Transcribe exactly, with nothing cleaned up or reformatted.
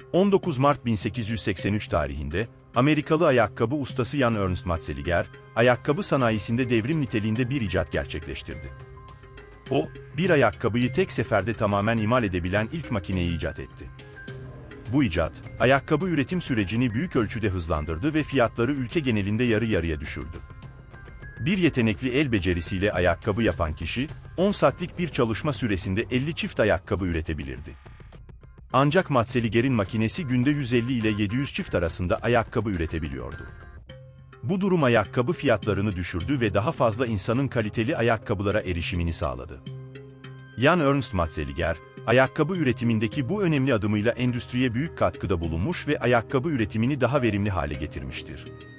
on dokuz Mart bin sekiz yüz seksen üç tarihinde, Amerikalı ayakkabı ustası Jan Ernst Matzeliger, ayakkabı sanayisinde devrim niteliğinde bir icat gerçekleştirdi. O, bir ayakkabıyı tek seferde tamamen imal edebilen ilk makineyi icat etti. Bu icat, ayakkabı üretim sürecini büyük ölçüde hızlandırdı ve fiyatları ülke genelinde yarı yarıya düşürdü. Bir yetenekli el becerisiyle ayakkabı yapan kişi, on saatlik bir çalışma süresinde elli çift ayakkabı üretebilirdi. Ancak Matzeliger'in makinesi günde yüz elli ile yedi yüz çift arasında ayakkabı üretebiliyordu. Bu durum ayakkabı fiyatlarını düşürdü ve daha fazla insanın kaliteli ayakkabılara erişimini sağladı. Jan Ernst Matzeliger, ayakkabı üretimindeki bu önemli adımıyla endüstriye büyük katkıda bulunmuş ve ayakkabı üretimini daha verimli hale getirmiştir.